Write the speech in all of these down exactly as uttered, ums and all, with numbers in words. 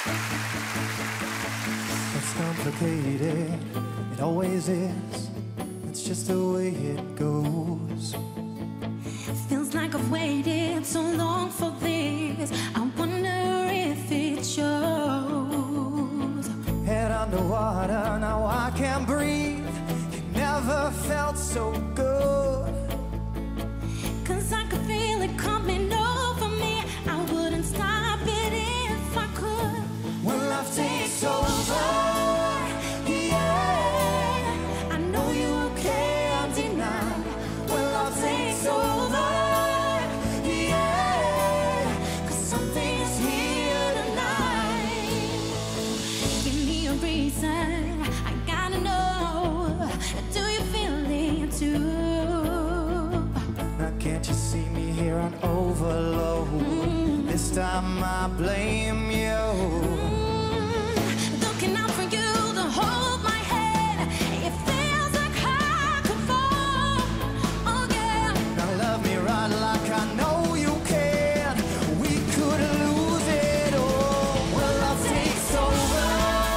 It's complicated, it always is. It's just the way it goes. Feels like I've waited so long for this. I wonder if it shows. Head underwater, now I can't breathe. It never felt so good. Cause I could feel it coming over me. I wouldn't stop it if I could. When love takes over, yeah, I know you can't deny. When love takes over, yeah, cause something's here tonight. Give me a reason, I gotta know. Do you feel it too? Now can't you see me here on overload? Mm. This time I blame you. Looking out for you to hold my head. It feels like I could fall. Oh yeah. Now love me right like I know you can. We could lose it all. When love takes over,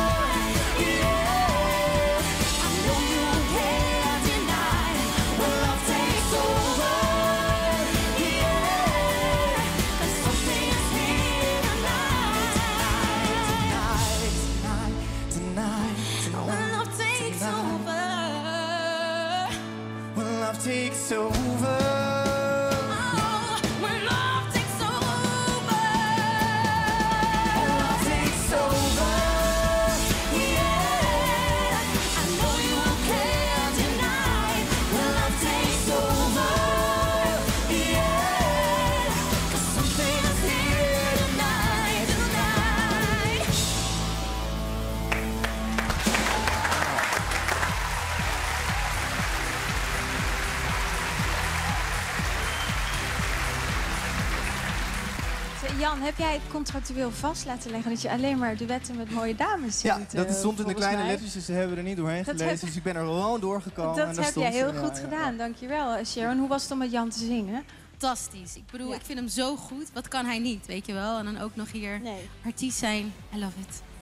yeah, I know you can't deny. when love takes over, yeah, There's something here tonight. tonight, tonight, tonight, When tonight, love takes over. when love takes over. Oh, when love takes over. Love takes over, yeah, I know you can't deny. when love takes over, yeah, Cause something's here tonight, tonight. Jan, heb jij het contractueel vast laten leggen dat je alleen maar duetten met mooie dames Ja, zingt? dat eh, stond in de volgens kleine mij? lettertjes, dus ze hebben er niet doorheen Dat gelezen. heb- Dus ik ben er gewoon doorgekomen. en Dat daar heb stond jij ze. heel Ja, goed ja. gedaan, dankjewel Sharon. Hoe was het om met Jan te zingen? Fantastisch. Ik bedoel, Ja. ik vind hem zo goed. Wat kan hij niet, weet je wel? En dan ook nog hier Nee. artiest zijn. I love it.